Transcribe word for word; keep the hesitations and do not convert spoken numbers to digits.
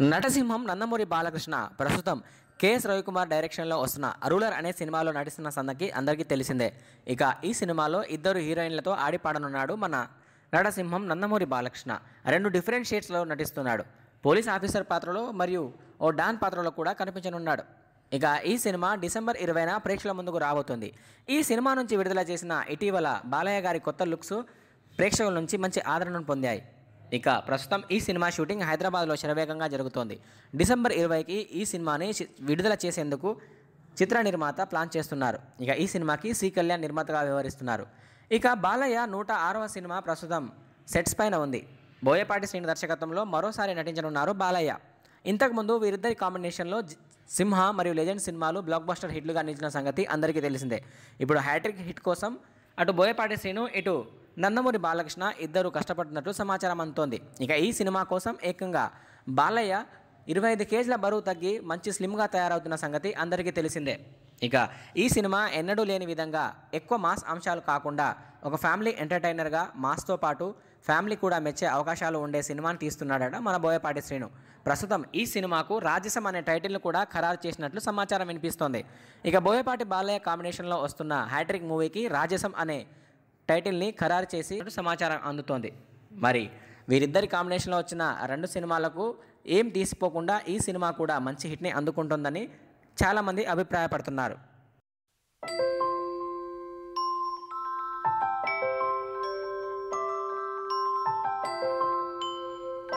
నటసింహం నందమూరి బాలకృష్ణ ప్రస్తుతం కేఎస్ రవికుమార్ డైరెక్షన్లో వస్తున్న రూలర్ అనే సినిమాలో నటిస్తున్న సంగతి అందరికీ తెలిసిందే. ఇక ఈ సినిమాలో ఇద్దరు హీరోయిన్లతో ఆడిపాడనున్నాడు మన నటసింహం నందమూరి బాలకృష్ణ. రెండు డిఫరెంట్ షేడ్స్లో నటిస్తున్నాడు. పోలీస్ ఆఫీసర్ పాత్రలో మరియు ఓ డాన్ పాత్రలో కూడా కనిపించనున్నాడు. ఇక ఈ సినిమా డిసెంబర్ ఇరవైన ప్రేక్షకుల ముందుకు రాబోతుంది. ఈ సినిమా నుంచి విడుదల చేసిన ఇటీవల బాలయ్య గారి కొత్త లుక్స్ ప్రేక్షకుల నుంచి మంచి ఆదరణను పొందాయి. ఇక ప్రస్తుతం ఈ సినిమా షూటింగ్ హైదరాబాద్లో శరవేగంగా జరుగుతోంది. డిసెంబర్ ఇరవైకి ఈ సినిమాని విడుదల చేసేందుకు చిత్ర నిర్మాత ప్లాన్ చేస్తున్నారు. ఇక ఈ సినిమాకి సి కళ్యాణ్ నిర్మాతగా వ్యవహరిస్తున్నారు. ఇక బాలయ్య నూట ఆరవ సినిమా ప్రస్తుతం సెట్స్ పైన ఉంది. బోయపాటి శ్రీను దర్శకత్వంలో మరోసారి నటించనున్నారు బాలయ్య. ఇంతకుముందు వీరిద్దరి కాంబినేషన్లో సింహ మరియు లెజెండ్ సినిమాలు బ్లాక్ బస్టర్ హిట్లుగా నిలిచిన సంగతి అందరికీ తెలిసిందే. ఇప్పుడు హ్యాట్రిక్ హిట్ కోసం అటు బోయపాటి శ్రీను ఇటు నందమూరి బాలకృష్ణ ఇద్దరు కష్టపడుతున్నట్టు సమాచారం అందుతోంది. ఇక ఈ సినిమా కోసం ఏకంగా బాలయ్య ఇరవై ఐదు కేజీల బరువు తగ్గి మంచి స్లిమ్గా తయారవుతున్న సంగతి అందరికీ తెలిసిందే. ఇక ఈ సినిమా ఎన్నడూ లేని విధంగా ఎక్కువ మాస్ అంశాలు కాకుండా ఒక ఫ్యామిలీ ఎంటర్టైనర్గా మాస్తో పాటు ఫ్యామిలీ కూడా మెచ్చే అవకాశాలు ఉండే సినిమాని తీస్తున్నాడట మన బోయపాటి శ్రీను. ప్రస్తుతం ఈ సినిమాకు రాజసం అనే టైటిల్ను కూడా ఖరారు చేసినట్లు సమాచారం వినిపిస్తోంది. ఇక బోయపాటి బాలయ్య కాంబినేషన్లో వస్తున్న హ్యాట్రిక్ మూవీకి రాజసం అనే టైటిల్ని ఖరారు చేసి సమాచారం అందుతోంది. మరి వీరిద్దరి కాంబినేషన్లో వచ్చిన రెండు సినిమాలకు ఏం తీసిపోకుండా ఈ సినిమా కూడా మంచి హిట్ని అందుకుంటుందని చాలామంది అభిప్రాయపడుతున్నారు.